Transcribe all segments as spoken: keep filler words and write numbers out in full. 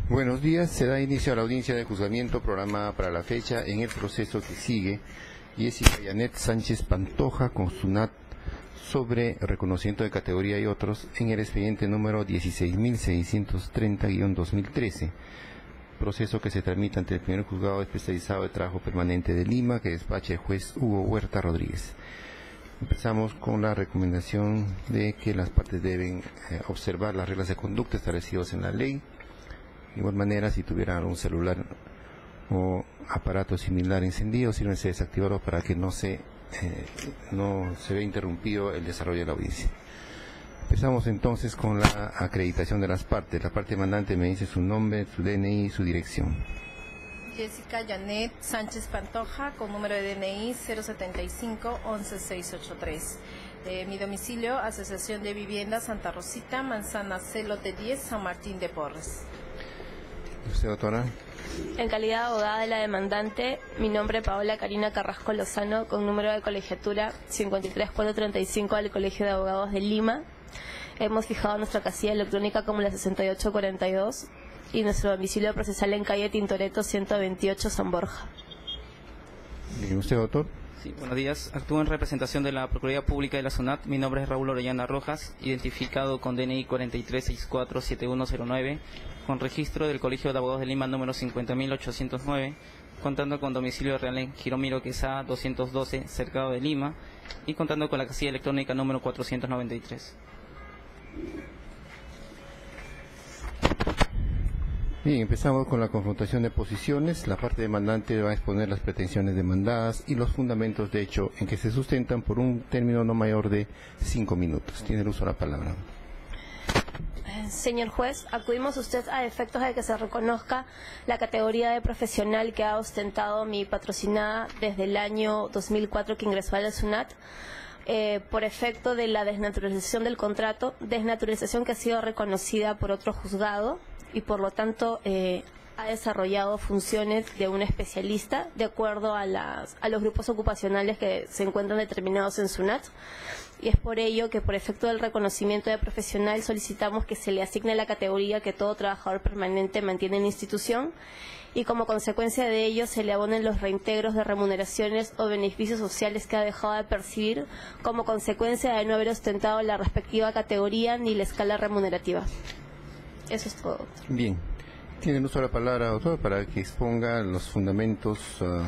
Buenos días, se da inicio a la audiencia de juzgamiento programada para la fecha en el proceso que sigue. Jessica Janet Sánchez Pantoja con SUNAT sobre reconocimiento de categoría y otros en el expediente número dieciséis mil seiscientos treinta guión dos mil trece. Proceso que se tramita ante el primer juzgado especializado de trabajo permanente de Lima, que despacha el juez Hugo Huerta Rodríguez. Empezamos con la recomendación de que las partes deben eh, observar las reglas de conducta establecidas en la ley. De igual manera, si tuvieran un celular o aparato similar encendido, sírvense de desactivarlo para que no se, eh, no se vea interrumpido el desarrollo de la audiencia. Empezamos entonces con la acreditación de las partes. La parte demandante me dice su nombre, su D N I y su dirección. Jessica Janet Sánchez Pantoja, con número de D N I cero setenta y cinco once seiscientos ochenta y tres. Eh, mi domicilio, Asociación de Vivienda Santa Rosita, Manzana C, lote diez, San Martín de Porres. ¿Y usted, doctora? En calidad de abogada de la demandante, mi nombre es Paola Karina Carrasco Lozano, con número de colegiatura cincuenta y tres cuatrocientos treinta y cinco del Colegio de Abogados de Lima. Hemos fijado nuestra casilla electrónica como la sesenta y ocho cuarenta y dos y nuestro domicilio procesal en calle Tintoretto ciento veintiocho, San Borja. ¿Y usted, doctor? Sí, buenos días. Actúo en representación de la Procuraduría Pública de la SUNAT. Mi nombre es Raúl Orellana Rojas, identificado con D N I cuatro tres seis cuatro siete uno cero nueve, con registro del Colegio de Abogados de Lima número cincuenta mil ochocientos nueve, contando con domicilio real en Giromiro Quesada doscientos doce, Cercado de Lima, y contando con la casilla electrónica número cuatrocientos noventa y tres. Bien, empezamos con la confrontación de posiciones. La parte demandante va a exponer las pretensiones demandadas y los fundamentos de hecho en que se sustentan por un término no mayor de cinco minutos. Tiene el uso de la palabra. Señor juez, acudimos a usted a efectos de que se reconozca la categoría de profesional que ha ostentado mi patrocinada desde el año dos mil cuatro que ingresó a la SUNAT, eh, por efecto de la desnaturalización del contrato, desnaturalización que ha sido reconocida por otro juzgado y por lo tanto eh, ha desarrollado funciones de un especialista de acuerdo a, las, a los grupos ocupacionales que se encuentran determinados en SUNAT. Y es por ello que por efecto del reconocimiento de profesional solicitamos que se le asigne la categoría que todo trabajador permanente mantiene en la institución y como consecuencia de ello se le abonen los reintegros de remuneraciones o beneficios sociales que ha dejado de percibir como consecuencia de no haber ostentado la respectiva categoría ni la escala remunerativa. Eso es todo. Bien. Tiene el uso de la palabra, doctor, para que exponga los fundamentos uh,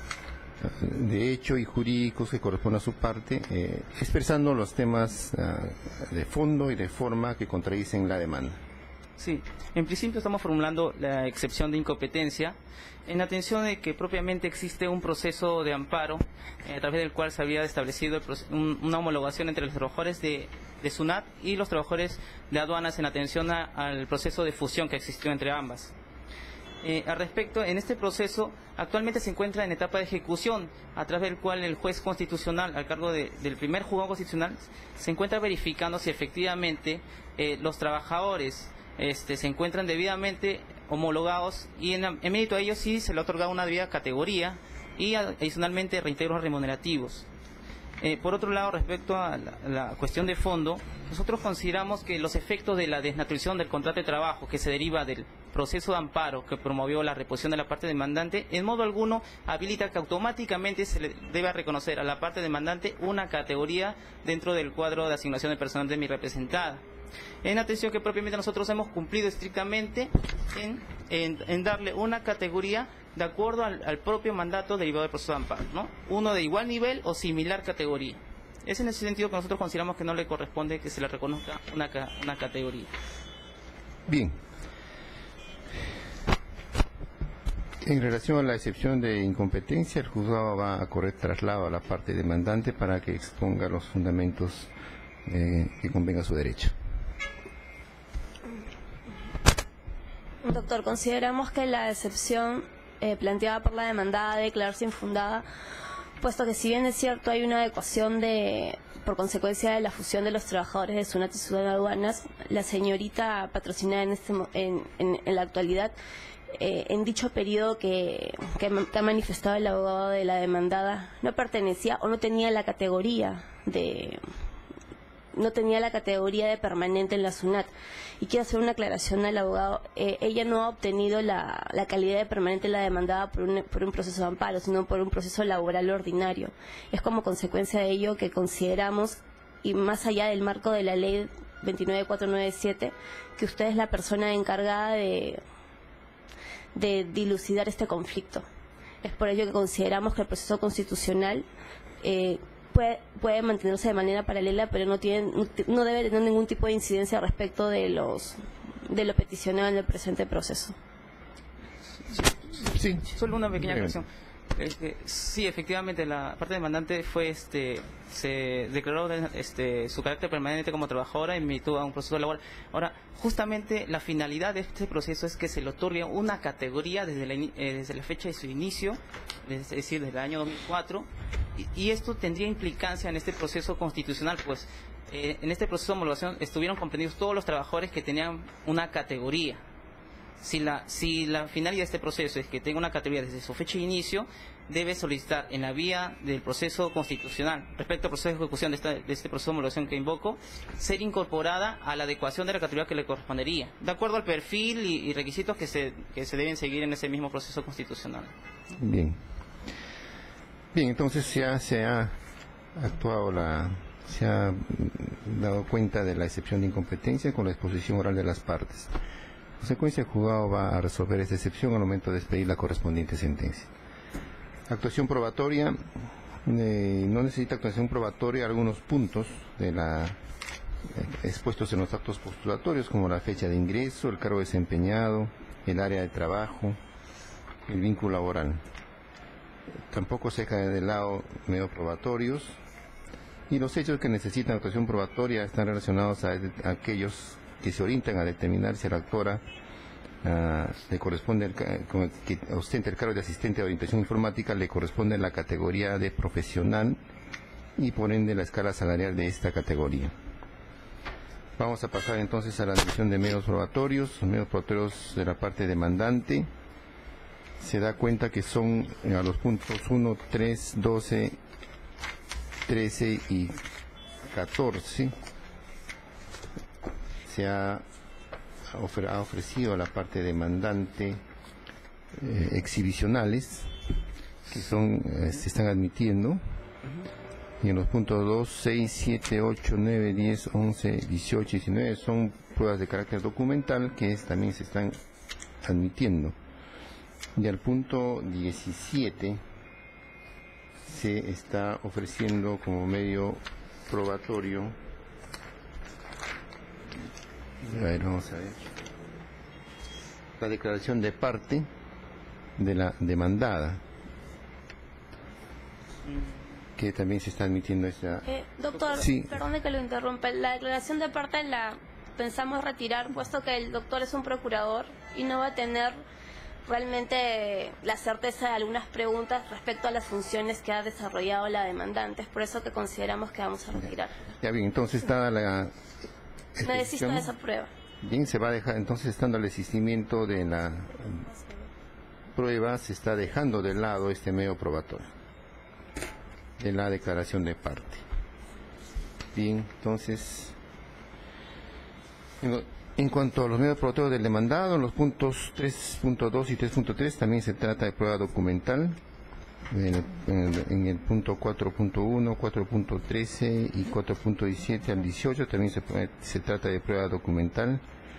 de hecho y jurídicos que corresponden a su parte, eh, expresando los temas uh, de fondo y de forma que contradicen la demanda. Sí, en principio estamos formulando la excepción de incompetencia en atención de que propiamente existe un proceso de amparo eh, a través del cual se había establecido el un, una homologación entre los trabajadores de, de SUNAT y los trabajadores de aduanas en atención a, al proceso de fusión que existió entre ambas. Eh, al respecto, en este proceso actualmente se encuentra en etapa de ejecución, a través del cual el juez constitucional, al cargo de, del primer juzgado constitucional, se encuentra verificando si efectivamente eh, los trabajadores este, se encuentran debidamente homologados y en, en mérito a ellos sí se le ha otorgado una debida categoría y adicionalmente reintegros remunerativos. Eh, por otro lado, respecto a la, la cuestión de fondo, nosotros consideramos que los efectos de la desnaturalización del contrato de trabajo que se deriva del proceso de amparo que promovió la reposición de la parte demandante, en modo alguno habilita que automáticamente se le deba reconocer a la parte demandante una categoría dentro del cuadro de asignación de personal de mi representada. En atención que propiamente nosotros hemos cumplido estrictamente en, en, en darle una categoría de acuerdo al, al propio mandato derivado del proceso de amparo, ¿no? Uno de igual nivel o similar categoría. Es en ese sentido que nosotros consideramos que no le corresponde que se le reconozca una, una categoría. Bien. En relación a la excepción de incompetencia, el juzgado va a correr traslado a la parte demandante para que exponga los fundamentos eh, que convenga a su derecho. Doctor, consideramos que la excepción eh, planteada por la demandada debe declararse infundada, puesto que si bien es cierto hay una adecuación de, por consecuencia de la fusión de los trabajadores de SUNAT y SUNAT Aduanas, la señorita patrocinada en, este, en, en, en la actualidad, eh, en dicho periodo que, que, que ha manifestado el abogado de la demandada, no pertenecía o no tenía la categoría de no tenía la categoría de permanente en la SUNAT. Y quiero hacer una aclaración al abogado. Eh, ella no ha obtenido la, la calidad de permanente la demandada por un, por un proceso de amparo, sino por un proceso laboral ordinario. Es como consecuencia de ello que consideramos, y más allá del marco de la ley veintinueve mil cuatrocientos noventa y siete, que usted es la persona encargada de, de dilucidar este conflicto. Es por ello que consideramos que el proceso constitucional eh, puede, puede mantenerse de manera paralela, pero no tiene, no debe tener ningún tipo de incidencia respecto de los de lo peticionado en el presente proceso. Sí. Solo una pequeña aclaración. Este, sí, efectivamente, la parte demandante fue, este, se declaró este, su carácter permanente como trabajadora y emitió a un proceso laboral. Ahora, justamente la finalidad de este proceso es que se le otorgue una categoría desde la, eh, desde la fecha de su inicio, es decir, desde el año dos mil cuatro, y, y esto tendría implicancia en este proceso constitucional, pues eh, en este proceso de homologación estuvieron comprendidos todos los trabajadores que tenían una categoría. Si la, si la finalidad de este proceso es que tenga una categoría desde su fecha de inicio, debe solicitar en la vía del proceso constitucional, respecto al proceso de ejecución de, esta, de este proceso de homologación que invoco, ser incorporada a la adecuación de la categoría que le correspondería, de acuerdo al perfil y, y requisitos que se, que se deben seguir en ese mismo proceso constitucional. Bien. Bien, entonces ya se ha actuado la... se ha dado cuenta de la excepción de incompetencia con la exposición oral de las partes. En consecuencia, el juzgado va a resolver esta excepción al momento de expedir la correspondiente sentencia. Actuación probatoria. Eh, no necesita actuación probatoria algunos puntos de la eh, expuestos en los actos postulatorios, como la fecha de ingreso, el cargo desempeñado, el área de trabajo, el vínculo laboral. Tampoco se deja de lado medios probatorios, y los hechos que necesitan actuación probatoria están relacionados a, a aquellos que se orientan a determinar si a la autora uh, le corresponde, el, que ostenta el cargo de asistente de orientación informática, le corresponde la categoría de profesional y por ende la escala salarial de esta categoría. Vamos a pasar entonces a la admisión de medios probatorios. Los medios probatorios de la parte demandante. Se da cuenta que son a los puntos uno, tres, doce, trece y catorce. Se ha, ofre, ha ofrecido a la parte demandante eh, exhibicionales que son eh, se están admitiendo, y en los puntos dos, seis, siete, ocho, nueve, diez, once, dieciocho y diecinueve son pruebas de carácter documental que es, también se están admitiendo. Y al punto diecisiete se está ofreciendo como medio probatorio. A ver, vamos a ver. La declaración de parte de la demandada, que también se está admitiendo esa... Eh, doctor, sí. Perdone que lo interrumpa. La declaración de parte la pensamos retirar, puesto que el doctor es un procurador y no va a tener realmente la certeza de algunas preguntas respecto a las funciones que ha desarrollado la demandante. Es por eso que consideramos que vamos a retirar. Ya bien, entonces está la... Me desisto de esa prueba. Bien, se va a dejar, entonces estando el desistimiento de la prueba, se está dejando de lado este medio probatorio de la declaración de parte. Bien, entonces, en, en cuanto a los medios probatorios del demandado, en los puntos tres punto dos y tres punto tres también se trata de prueba documental. En el, en, el, en el punto cuatro punto uno, cuatro punto trece y cuatro punto diecisiete al dieciocho también se, se trata de prueba documental.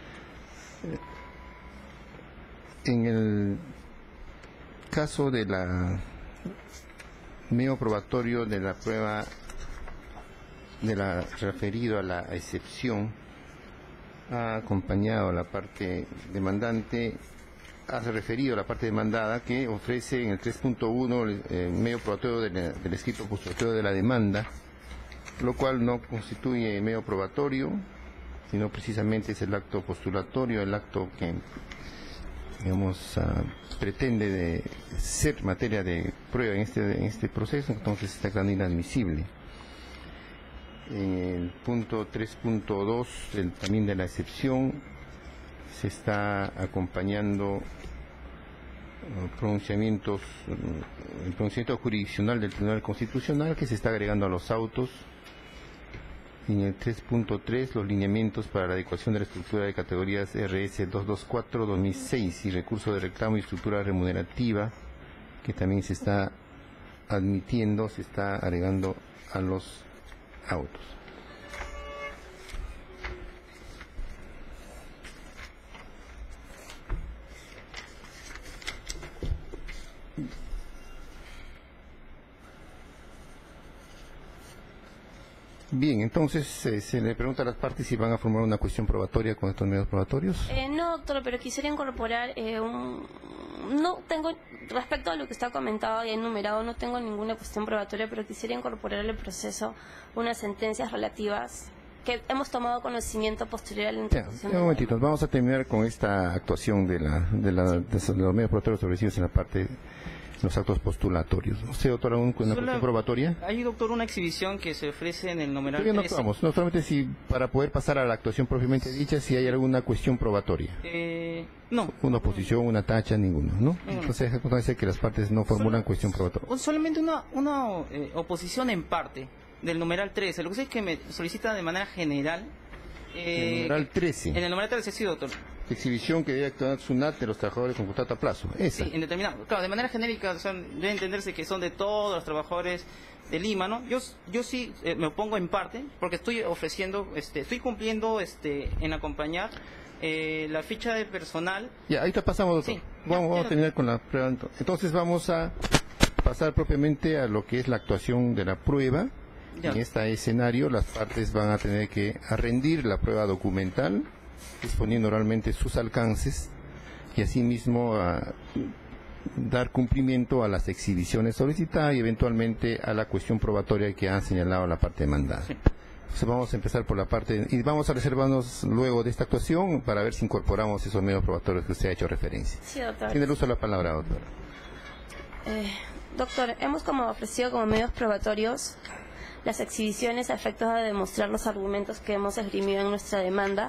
En el caso de la medio probatorio de la prueba de la referido a la excepción, ha acompañado a la parte demandante, ha referido a la parte demandada que ofrece en el tres punto uno el eh, medio probatorio de la, del escrito postulatorio de la demanda, lo cual no constituye medio probatorio, sino precisamente es el acto postulatorio, el acto que, digamos, uh, pretende de ser materia de prueba en este, en este proceso, entonces está quedando inadmisible. En el punto tres punto dos el, también de la excepción, se está acompañando uh, pronunciamientos, uh, el pronunciamiento jurisdiccional del Tribunal Constitucional que se está agregando a los autos En el tres punto tres, los lineamientos para la adecuación de la estructura de categorías R S doscientos veinticuatro guion dos mil seis y recurso de reclamo y estructura remunerativa, que también se está admitiendo, se está agregando a los autos. Bien, entonces eh, se le pregunta a las partes si van a formar una cuestión probatoria con estos medios probatorios. Eh, no, doctor, pero quisiera incorporar eh, un... No tengo, respecto a lo que está comentado y enumerado, no tengo ninguna cuestión probatoria, pero quisiera incorporar al proceso unas sentencias relativas que hemos tomado conocimiento posterior a la Ya, interposición. un momentito, vamos a terminar con esta actuación de, la, de, la, de los medios probatorios establecidos en la parte... los actos postulatorios. ¿Usted, doctor, aún con una cuestión probatoria? Hay, doctor, una exhibición que se ofrece en el numeral Todavía no trece. actuamos, no solamente si para poder pasar a la actuación propiamente dicha, si hay alguna cuestión probatoria. Eh, no. Una oposición, una tacha, ninguno, ¿no? Ninguno. Entonces, entonces que las partes no formulan Solo- cuestión probatoria. o solamente una, una eh, oposición en parte del numeral trece. Lo que sé es que me solicita de manera general. eh, El numeral trece, En el numeral trece, sí, doctor. exhibición que debe actuar SUNAT de los trabajadores con contrato a plazo. Esa. Sí, en determinado. Claro, de manera genérica, o sea, debe entenderse que son de todos los trabajadores de Lima, ¿no? Yo, yo sí eh, me opongo en parte, porque estoy ofreciendo, este, estoy cumpliendo este, en acompañar eh, la ficha de personal. Ya, ahorita pasamos, doctor. Sí. Vamos, Ya, vamos ya. a terminar con la prueba. Entonces vamos a pasar propiamente a lo que es la actuación de la prueba. Ya. En este escenario, las partes van a tener que a rendir la prueba documental, exponiendo oralmente sus alcances y asimismo a dar cumplimiento a las exhibiciones solicitadas y eventualmente a la cuestión probatoria que ha señalado la parte demandada. Sí. Entonces vamos a empezar por la parte y vamos a reservarnos luego de esta actuación para ver si incorporamos esos medios probatorios que usted ha hecho referencia. Sí, doctor. Tiene el uso de la palabra, doctor. Eh, doctor, hemos como ofrecido como medios probatorios las exhibiciones a efectos de demostrar los argumentos que hemos esgrimido en nuestra demanda,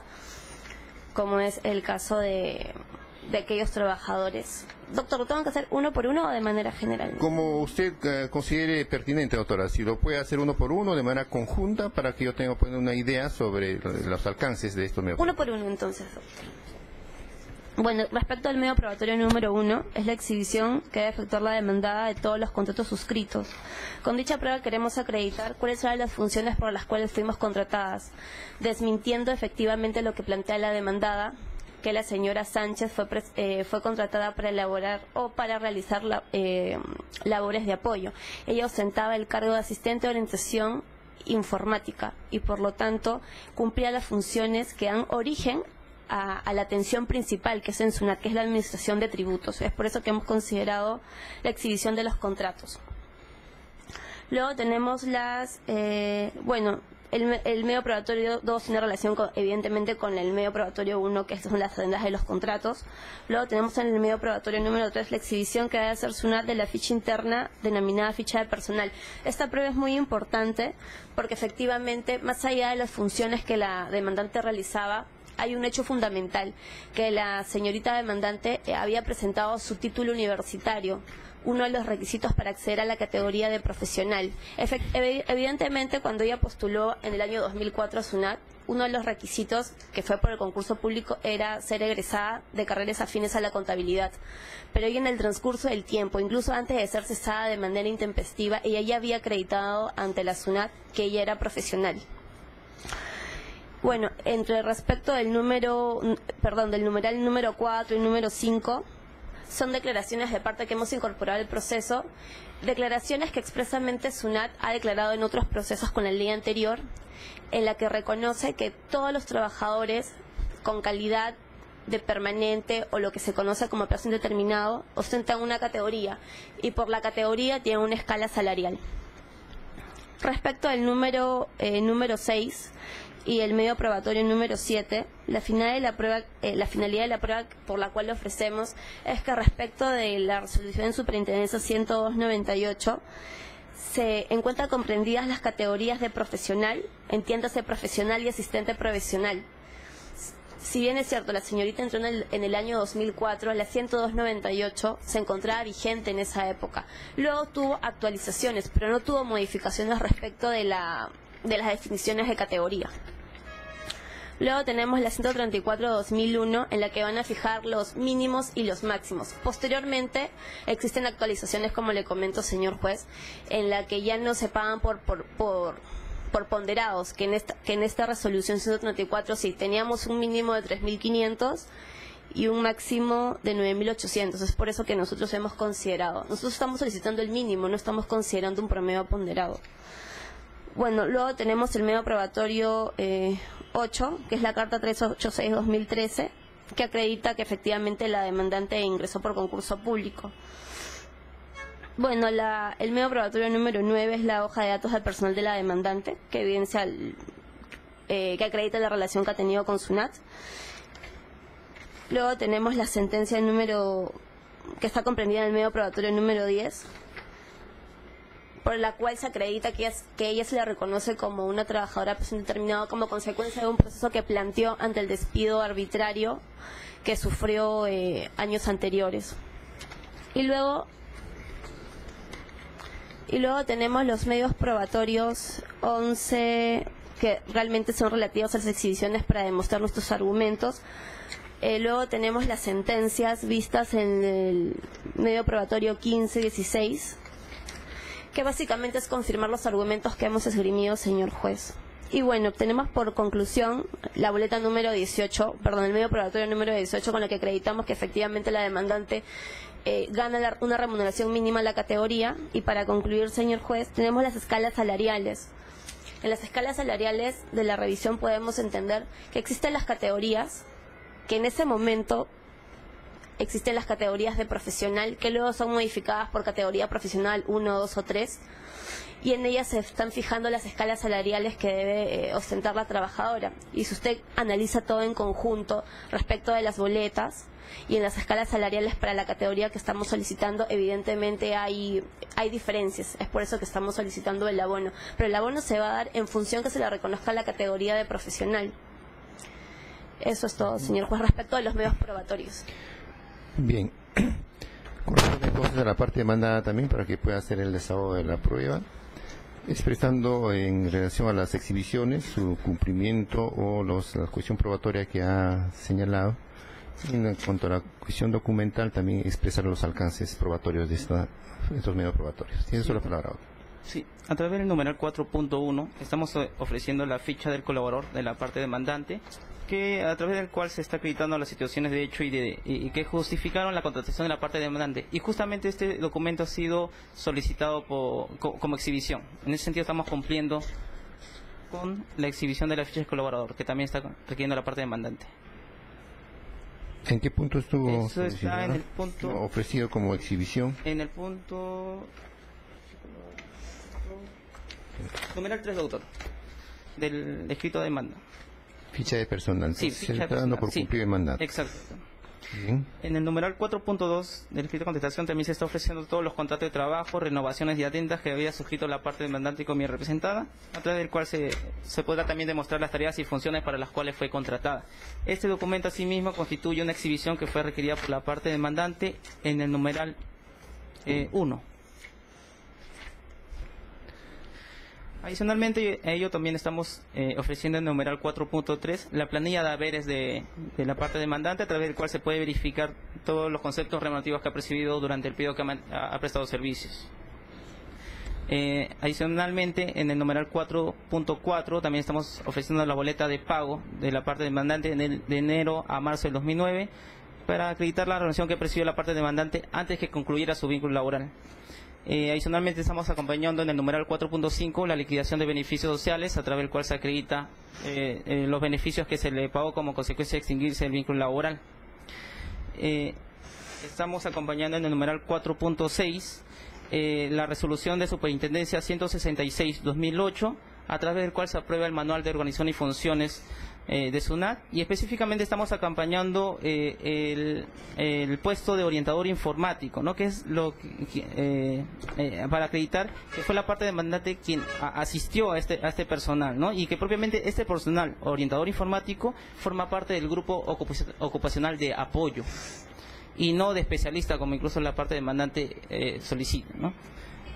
como es el caso de, de aquellos trabajadores. Doctor, ¿lo tengo que hacer uno por uno o de manera general? Como usted eh, considere pertinente, doctora, si lo puede hacer uno por uno de manera conjunta para que yo tenga pues, una idea sobre los alcances de estos medios. Uno por uno, entonces, doctor. Bueno, respecto al medio probatorio número uno, es la exhibición que debe efectuar la demandada de todos los contratos suscritos. Con dicha prueba queremos acreditar cuáles eran las funciones por las cuales fuimos contratadas, desmintiendo efectivamente lo que plantea la demandada, que la señora Sánchez fue, pres- eh, fue contratada para elaborar o para realizar la- eh, labores de apoyo. Ella ostentaba el cargo de asistente de orientación informática y por lo tanto cumplía las funciones que dan origen a, a la atención principal, que es en SUNAT, que es la administración de tributos. Es por eso que hemos considerado la exhibición de los contratos. Luego tenemos las, eh, bueno, el, me- el medio probatorio dos tiene relación con- evidentemente con el medio probatorio uno, que son las adendas de los contratos. Luego tenemos en el medio probatorio número tres la exhibición que debe hacer SUNAT de la ficha interna denominada ficha de personal. Esta prueba es muy importante porque efectivamente, más allá de las funciones que la demandante realizaba, hay un hecho fundamental, que la señorita demandante eh, había presentado su título universitario, uno de los requisitos para acceder a la categoría de profesional. Efect- evi- evidentemente, cuando ella postuló en el año dos mil cuatro a SUNAT, uno de los requisitos, que fue por el concurso público, era ser egresada de carreras afines a la contabilidad. Pero ella en el transcurso del tiempo, incluso antes de ser cesada de manera intempestiva, ella ya había acreditado ante la SUNAT que ella era profesional. Bueno, entre respecto del número, perdón, del numeral número cuatro y número cinco, son declaraciones de parte que hemos incorporado al proceso, declaraciones que expresamente SUNAT ha declarado en otros procesos con la ley anterior, en la que reconoce que todos los trabajadores con calidad de permanente o lo que se conoce como plazo indeterminado ostentan una categoría y por la categoría tienen una escala salarial. Respecto al número eh, número seis y el medio probatorio número siete, la finalidad de la prueba, eh, la finalidad de la prueba por la cual le ofrecemos es que respecto de la resolución de superintendencia ciento dos noventa y ocho se encuentran comprendidas las categorías de profesional, entiéndase profesional y asistente profesional. Si bien es cierto, la señorita entró en el, en el año dos mil cuatro, la ciento dos noventa y ocho se encontraba vigente en esa época. Luego tuvo actualizaciones, pero no tuvo modificaciones respecto de la de las definiciones de categoría. Luego tenemos la ciento treinta y cuatro de dos mil uno, en la que van a fijar los mínimos y los máximos. Posteriormente existen actualizaciones, como le comento, señor juez, en la que ya no se pagan por por, por, por ponderados, que en esta que en esta resolución ciento treinta y cuatro sí teníamos un mínimo de tres mil quinientos y un máximo de nueve mil ochocientos. Es por eso que nosotros hemos considerado. Nosotros estamos solicitando el mínimo, no estamos considerando un promedio ponderado. Bueno, luego tenemos el medio probatorio eh, ocho, que es la carta trescientos ochenta y seis de dos mil trece, que acredita que efectivamente la demandante ingresó por concurso público. Bueno, la, el medio probatorio número nueve es la hoja de datos del personal de la demandante, que evidencia, el, eh, que acredita la relación que ha tenido con SUNAT. Luego tenemos la sentencia número, que está comprendida en el medio probatorio número diez, por la cual se acredita que ella, que ella se le reconoce como una trabajadora a plazo indeterminado como consecuencia de un proceso que planteó ante el despido arbitrario que sufrió eh, años anteriores. Y luego, y luego tenemos los medios probatorios once, que realmente son relativos a las exhibiciones para demostrar nuestros argumentos. Eh, luego tenemos las sentencias vistas en el medio probatorio quince y dieciséis, que básicamente es confirmar los argumentos que hemos esgrimido, señor juez. Y bueno, obtenemos por conclusión la boleta número dieciocho, perdón, el medio probatorio número dieciocho, con la que acreditamos que efectivamente la demandante eh, gana la, una remuneración mínima a la categoría. Y para concluir, señor juez, tenemos las escalas salariales. En las escalas salariales de la revisión podemos entender que existen las categorías, que en ese momento existen las categorías de profesional, que luego son modificadas por categoría profesional uno, dos o tres, y en ellas se están fijando las escalas salariales que debe eh, ostentar la trabajadora. Y si usted analiza todo en conjunto respecto de las boletas y en las escalas salariales para la categoría que estamos solicitando, evidentemente hay, hay diferencias. Es por eso que estamos solicitando el abono. Pero el abono se va a dar en función que se le reconozca la categoría de profesional. Eso es todo, señor juez, respecto de los medios probatorios. Bien, corresponde entonces a la parte demandada también para que pueda hacer el desahogo de la prueba, expresando en relación a las exhibiciones su cumplimiento o los, la cuestión probatoria que ha señalado. En cuanto a la cuestión documental, también expresar los alcances probatorios de esta, estos medios probatorios. Tiene solo la palabra. Sí, a través del numeral cuatro punto uno estamos ofreciendo la ficha del colaborador de la parte demandante, que a través del cual se está acreditando las situaciones de hecho y, de, y, y que justificaron la contratación de la parte demandante. Y justamente este documento ha sido solicitado por, co, como exhibición. En ese sentido estamos cumpliendo con la exhibición de la ficha del colaborador, que también está requiriendo la parte demandante. ¿En qué punto estuvo Eso está en el punto, ofrecido como exhibición? En el punto numeral tres, doctor, del escrito de demanda. Ficha de personal. Sí, se ficha está de personal. dando por Sí, cumplir el mandato. Exacto. Bien. En el numeral cuatro punto dos del escrito de contestación también se está ofreciendo todos los contratos de trabajo, renovaciones y adendas que había suscrito la parte demandante y con mi representada, a través del cual se, se podrá también demostrar las tareas y funciones para las cuales fue contratada. Este documento asimismo constituye una exhibición que fue requerida por la parte demandante en el numeral eh, uno. Adicionalmente a ello también estamos eh, ofreciendo en el numeral cuatro punto tres la planilla de haberes de, de la parte demandante, a través del cual se puede verificar todos los conceptos remunerativos que ha percibido durante el periodo que ha, ha prestado servicios. Eh, adicionalmente, en el numeral cuatro punto cuatro también estamos ofreciendo la boleta de pago de la parte demandante en el, de enero a marzo del dos mil nueve para acreditar la relación que percibió la parte demandante antes que concluyera su vínculo laboral. Eh, adicionalmente estamos acompañando en el numeral cuatro punto cinco la liquidación de beneficios sociales, a través del cual se acredita eh, eh, los beneficios que se le pagó como consecuencia de extinguirse el vínculo laboral. Eh, estamos acompañando en el numeral cuatro punto seis eh, la resolución de superintendencia ciento sesenta y seis barra dos mil ocho, a través del cual se aprueba el manual de organización y funciones eh, de SUNAT, y específicamente estamos acompañando eh, el, el puesto de orientador informático, ¿no? Que es lo que, eh, eh, para acreditar que fue la parte demandante quien a, asistió a este a este personal, ¿no? Y que propiamente este personal orientador informático forma parte del grupo ocupacional de apoyo y no de especialista, como incluso la parte demandante eh, solicita, ¿no?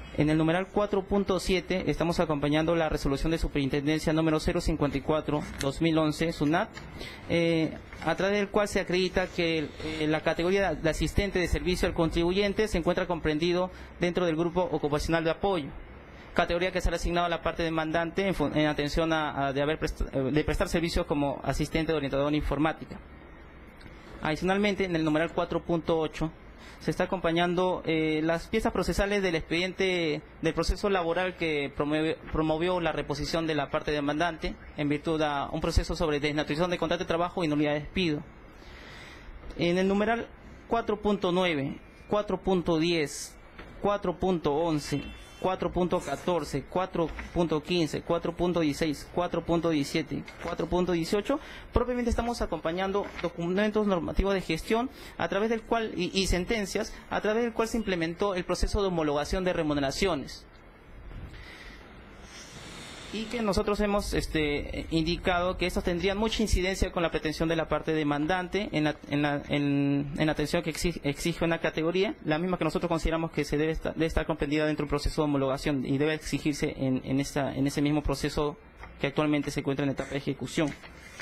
En el numeral cuatro punto siete estamos acompañando la resolución de superintendencia número cero cincuenta y cuatro barra dos mil once, SUNAT, eh, a través del cual se acredita que eh, la categoría de asistente de servicio al contribuyente se encuentra comprendido dentro del grupo ocupacional de apoyo, categoría que será asignada a la parte demandante en, en atención a, a de, haber presta, de prestar servicios como asistente de orientador en informática. Adicionalmente, en el numeral cuatro punto ocho se está acompañando eh, las piezas procesales del expediente del proceso laboral que promueve, promovió la reposición de la parte demandante en virtud de un proceso sobre desnaturización de contrato de trabajo y nulidad de despido. En el numeral cuatro punto nueve, cuatro punto diez, cuatro punto once, cuatro punto catorce, cuatro punto quince, cuatro punto dieciséis, cuatro punto diecisiete, cuatro punto dieciocho, propiamente estamos acompañando documentos normativos de gestión a través del cual y, y sentencias a través del cual se implementó el proceso de homologación de remuneraciones. Y que nosotros hemos este, indicado que estos tendrían mucha incidencia con la pretensión de la parte demandante en la, en la, en, en la atención que exige, exige una categoría, la misma que nosotros consideramos que se debe estar, debe estar comprendida dentro del proceso de homologación y debe exigirse en, en, esta, en ese mismo proceso que actualmente se encuentra en etapa de ejecución.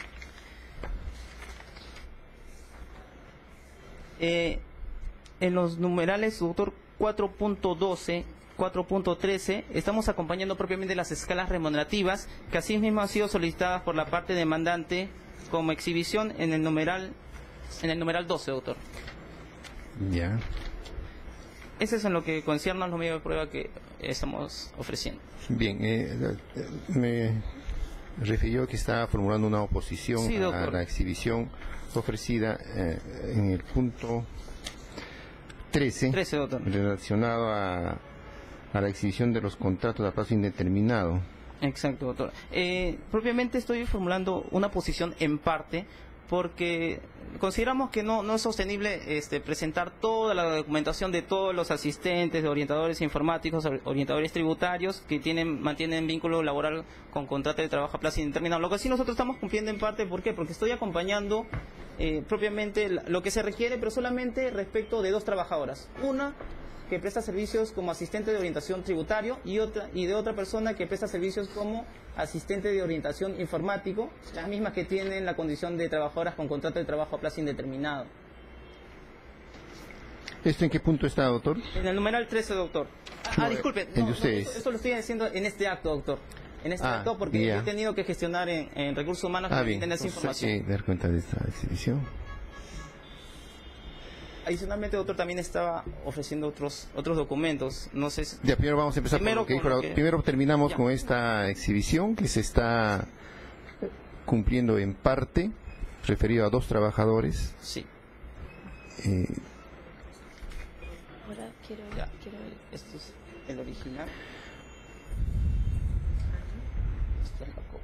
Eh, en los numerales, doctor, cuatro punto doce, cuatro punto trece, estamos acompañando propiamente las escalas remunerativas que asimismo han sido solicitadas por la parte demandante como exhibición en el numeral en el numeral doce, doctor. Ya. Ese es en lo que concierne a los medios de prueba que estamos ofreciendo. Bien, eh, me refirió que está formulando una oposición Sí, a la exhibición ofrecida eh, en el punto trece, trece, doctor. relacionado a a la exhibición de los contratos a plazo indeterminado. Exacto, doctor. Eh, propiamente estoy formulando una posición en parte porque consideramos que no, no es sostenible este, presentar toda la documentación de todos los asistentes, de orientadores informáticos, orientadores tributarios que tienen mantienen vínculo laboral con contrato de trabajo a plazo indeterminado. Lo que sí nosotros estamos cumpliendo en parte, ¿por qué? Porque estoy acompañando eh, propiamente lo que se requiere, pero solamente respecto de dos trabajadoras. Una que presta servicios como asistente de orientación tributario y otra y de otra persona que presta servicios como asistente de orientación informático, las mismas que tienen la condición de trabajadoras con contrato de trabajo a plazo indeterminado. ¿Esto en qué punto está, doctor? En el numeral trece, doctor. Ah, No, ah, disculpe, el no, de no, ustedes. esto, esto lo estoy haciendo en este acto, doctor. En este Ah, acto porque ya. he tenido que gestionar en, en recursos humanos Ah, para bien. tener esa Entonces, información. sí, dar cuenta de esta exhibición. Adicionalmente, doctor, también estaba ofreciendo otros otros documentos. No sé si... Ya, primero vamos a empezar Primero por lo que con dijo lo la- que- Primero terminamos Ya. con esta exhibición que se está cumpliendo en parte, referido a dos trabajadores. Sí, Eh, Ahora quiero, ya. quiero ver. Este es el original. Esta es la copia.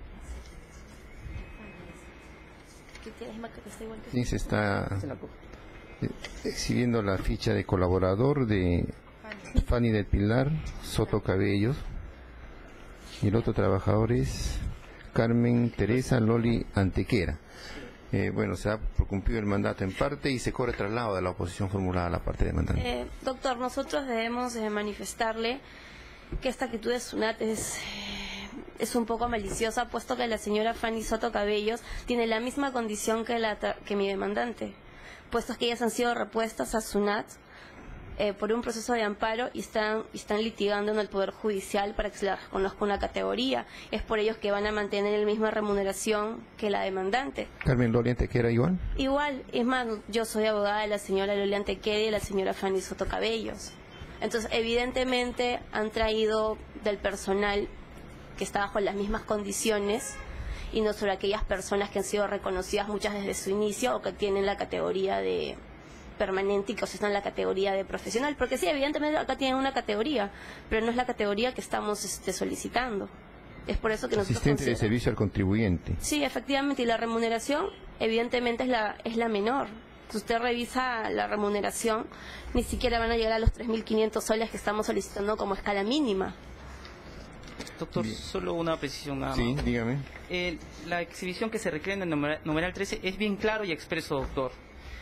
¿Qué tienes, Maca, que está igual que sí, se está Esta es la copia. eh, exhibiendo la ficha de colaborador de Fanny del Pilar Soto Cabellos, y el otro trabajador es Carmen Teresa Loli Antequera. Eh, bueno, se ha cumplido el mandato en parte y se corre traslado de la oposición formulada a la parte demandante. Eh, doctor, nosotros debemos eh, manifestarle que esta actitud de SUNAT es, es un poco maliciosa, puesto que la señora Fanny Soto Cabellos tiene la misma condición que, la, tra- que mi demandante, puesto que ellas han sido repuestas a SUNAT eh, por un proceso de amparo y están, y están litigando en el Poder Judicial para que se les reconozca una categoría. Es por ellos que van a mantener la misma remuneración que la demandante. Carmen Loli Antequera igual. Igual, es más, yo soy abogada de la señora Loli Antequera y de la señora Fanny Soto Cabellos. Entonces, evidentemente han traído del personal que está bajo las mismas condiciones y no sobre aquellas personas que han sido reconocidas muchas desde su inicio o que tienen la categoría de permanente y que están en la categoría de profesional. Porque sí, evidentemente acá tienen una categoría, pero no es la categoría que estamos este, solicitando. Es por eso que nosotros Asistente de consider- servicio al contribuyente. Sí, efectivamente, y la remuneración evidentemente es la es la menor. Si usted revisa la remuneración, ni siquiera van a llegar a los tres mil quinientos soles que estamos solicitando como escala mínima. Doctor, Bien. solo una precisión nada más. Sí, dígame. Eh, la exhibición que se requiere en el numeral, numeral trece es bien claro y expreso, doctor.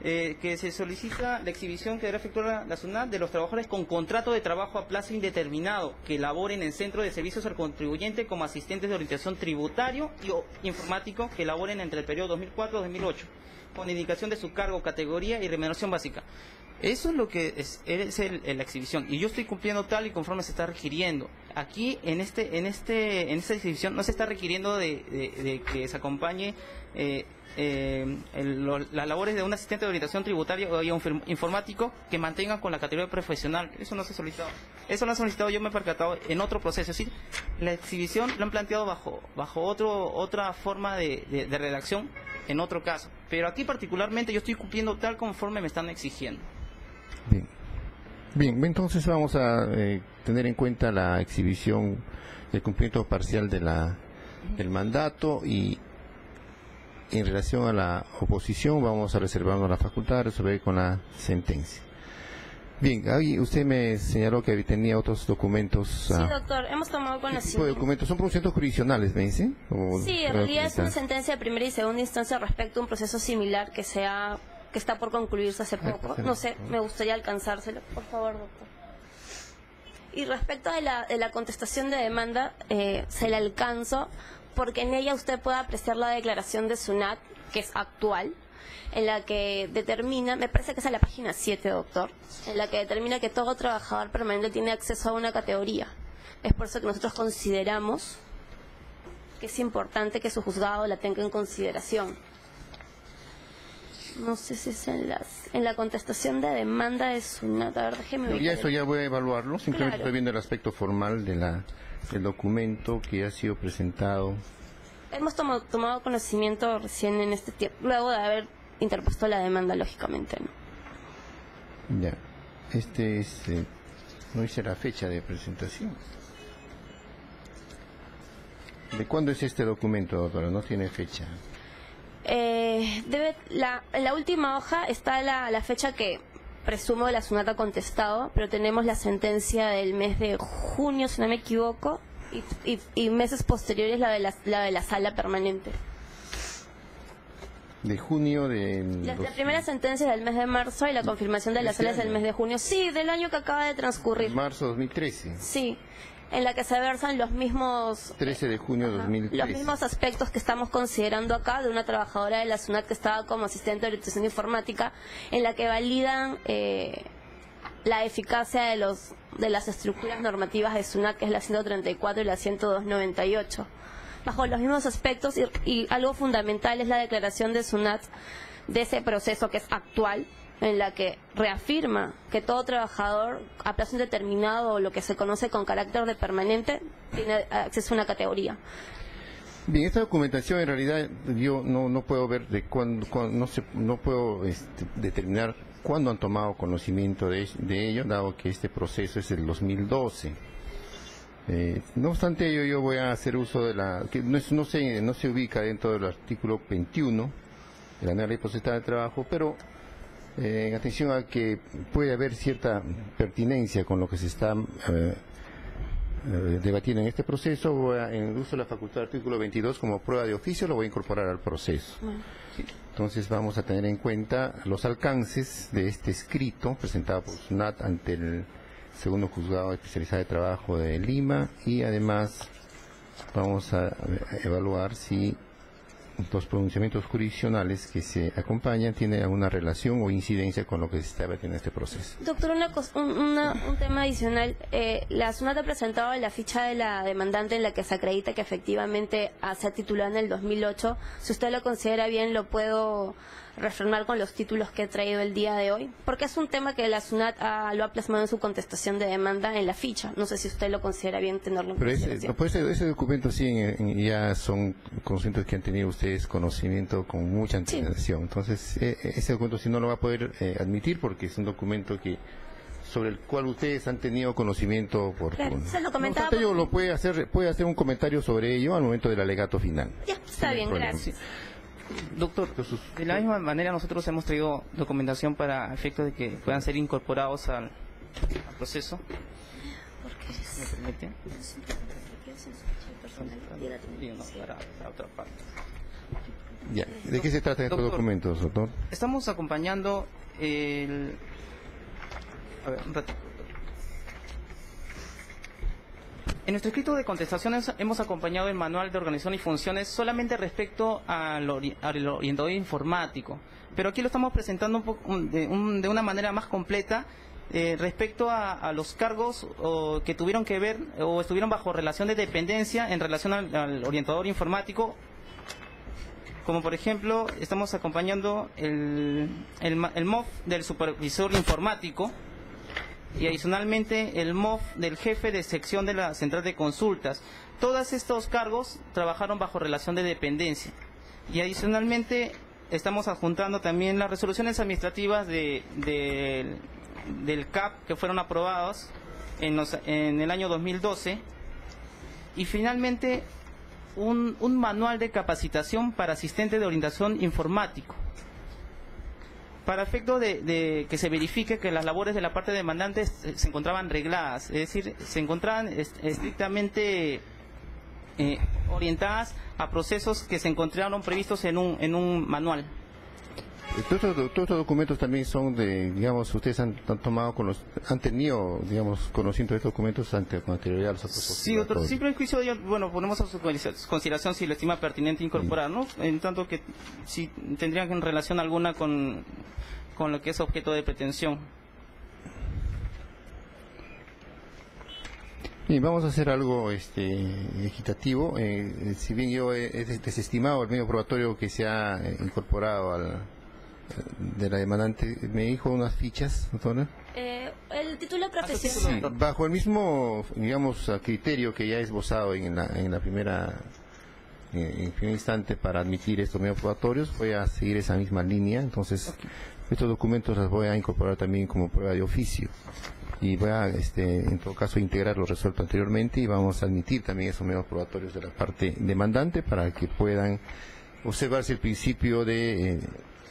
eh, que se solicita la exhibición que deberá efectuar la, la SUNAT de los trabajadores con contrato de trabajo a plazo indeterminado que laboren en centro de servicios al contribuyente como asistentes de orientación tributario y o informático que laboren entre el periodo dos mil cuatro a dos mil ocho, con indicación de su cargo, categoría y remuneración básica. Eso es lo que es, es el, el, la exhibición, y yo estoy cumpliendo tal y conforme se está requiriendo. Aquí en este en este en esta exhibición no se está requiriendo de, de, de que se acompañe eh, eh, el, lo, las labores de un asistente de orientación tributaria o un informático que mantengan con la categoría profesional. Eso no se ha solicitado. Eso lo ha solicitado, yo me he percatado en otro proceso. Es decir, la exhibición lo han planteado bajo bajo otro otra forma de, de, de redacción en otro caso. Pero aquí particularmente yo estoy cumpliendo tal conforme me están exigiendo. Bien, bien, entonces vamos a eh, tener en cuenta la exhibición del cumplimiento parcial de la, del mandato, y en relación a la oposición vamos a reservarnos la facultad de resolver con la sentencia. Bien, ahí usted me señaló que tenía otros documentos. Sí, doctor, hemos tomado ¿Qué tipo de conocimiento. documentos? ¿Son procedimientos jurisdiccionales, me dice? ¿O Sí, en realidad es una sentencia de primera y segunda instancia respecto a un proceso similar que se ha, que está por concluirse hace poco. No sé, me gustaría alcanzárselo, por favor, doctor. Y respecto de la, de la contestación de demanda, eh, se la alcanzo porque en ella usted puede apreciar la declaración de SUNAT, que es actual, en la que determina, me parece que es en la página siete, doctor, en la que determina que todo trabajador permanente tiene acceso a una categoría. Es por eso que nosotros consideramos que es importante que su juzgado la tenga en consideración. No sé si es en, las, en la contestación de demanda de SUNAT. A ver, déjeme No, ubicar ya el- eso ya voy a evaluarlo, simplemente Claro. estoy viendo el aspecto formal de la, del documento que ha sido presentado. Hemos tomado, tomado conocimiento recién en este tiempo, luego de haber interpuesto la demanda, lógicamente, ¿no? Ya, este es, eh, no dice la fecha de presentación. ¿De cuándo es este documento, doctora? No tiene fecha. Eh, debe, la, en la última hoja está la, la fecha que presumo la SUNAT ha contestado, pero tenemos la sentencia del mes de junio, si no me equivoco, y, y, y meses posteriores la de la, la de la sala permanente. De junio de... La, dos- la primera sentencia es del mes de marzo y la confirmación de la ¿Este sala es del año? mes de junio. Sí, del año que acaba de transcurrir. marzo dos mil trece. Sí, en la que se versan los mismos... trece de junio de dos mil trece. Los mismos aspectos que estamos considerando acá de una trabajadora de la SUNAT que estaba como asistente de orientación informática, en la que validan eh, la eficacia de los de las estructuras normativas de SUNAT, que es la ciento treinta y cuatro y la ciento dos noventa y ocho. Bajo los mismos aspectos, y, y algo fundamental es la declaración de SUNAT de ese proceso que es actual, en la que reafirma que todo trabajador a plazo indeterminado, o lo que se conoce con carácter de permanente, tiene acceso a una categoría. Bien, esta documentación en realidad yo no no puedo ver de cuándo, cuándo- no sé, no puedo este, determinar cuándo han tomado conocimiento de, de ello, dado que este proceso es del dos mil doce. Eh, no obstante ello, yo voy a hacer uso de la que no, es- no se no se ubica dentro del artículo veintiuno de la nueva ley potestad de trabajo, pero eh, en atención a que puede haber cierta pertinencia con lo que se está eh, eh, debatiendo en este proceso, voy a, en el uso de la facultad del artículo veintidós como prueba de oficio, lo voy a incorporar al proceso. Entonces vamos a tener en cuenta los alcances de este escrito presentado por SUNAT ante el segundo juzgado especializado de trabajo de Lima, y además vamos a evaluar si los pronunciamientos jurisdiccionales que se acompañan tienen alguna relación o incidencia con lo que se está debatiendo en este proceso. Doctor, una cos- un, una- un tema adicional. Eh, la SUNAT ha presentado la ficha de la demandante en la que se acredita que efectivamente ah, se ha titulado en el dos mil ocho. Si usted lo considera bien, lo puedo reafirmar con los títulos que he traído el día de hoy, porque es un tema que la SUNAT ha- lo ha plasmado en su contestación de demanda en la ficha. No sé si usted lo considera bien tenerlo en Pero ese, consideración. no, pues ese, ese documento sí en- en- ya son conscientes que han tenido ustedes conocimiento con mucha antelación. Entonces, eh, ese documento sí no lo va a poder eh, admitir porque es un documento que sobre el cual ustedes han tenido conocimiento por... Claro, por- se lo no comentaba obstante, ello porque- lo puede hacer, puede hacer un comentario sobre ello al momento del alegato final. Ya, está Sin bien, problema. gracias. Doctor, de la misma manera nosotros hemos traído documentación para efecto de que puedan ser incorporados al, al proceso. ¿Me permite? Digo, no, para, para otra parte. Ya. ¿De qué se tratan estos Doctor, documentos, doctor? Estamos acompañando el... A ver, un ratito. En nuestro escrito de contestaciones hemos acompañado el manual de organización y funciones solamente respecto al, ori al orientador informático, pero aquí lo estamos presentando un poco, de, un, de una manera más completa eh, respecto a, a los cargos o, que tuvieron que ver o estuvieron bajo relación de dependencia en relación al, al orientador informático, como por ejemplo estamos acompañando el, el, el M O F del supervisor informático, y adicionalmente el M O F del jefe de sección de la central de consultas. Todos estos cargos trabajaron bajo relación de dependencia. Y adicionalmente estamos adjuntando también las resoluciones administrativas de, de, del C A P que fueron aprobados en, los, en el año dos mil doce. Y finalmente un, un manual de capacitación para asistente de orientación informático, para efecto de, de que se verifique que las labores de la parte demandante se, se encontraban regladas, es decir, se encontraban est estrictamente eh, orientadas a procesos que se encontraron previstos en un, en un manual. Todos estos, todos estos documentos también son de, digamos, ustedes han, han tomado, con los, han tenido, digamos, conocimiento de estos documentos ante, con anterioridad a los otros. Sí, doctor, simple juicio, bueno, ponemos a su consideración si lo estima pertinente incorporar, ¿no? En tanto que si tendrían en relación alguna con, con lo que es objeto de pretensión. Bien, vamos a hacer algo este, equitativo. Eh, si bien yo he, he desestimado el medio probatorio que se ha incorporado al de la demandante, me dijo unas fichas, doctora. Eh, el título profesional. Sí, bajo el mismo, digamos, criterio que ya he esbozado en la, en la primera, en el primer instante para admitir estos medios probatorios, voy a seguir esa misma línea. Entonces, okay, estos documentos los voy a incorporar también como prueba de oficio. Y voy a, este, en todo caso, integrar lo resuelto anteriormente y vamos a admitir también esos medios probatorios de la parte demandante para que puedan observarse el principio de eh,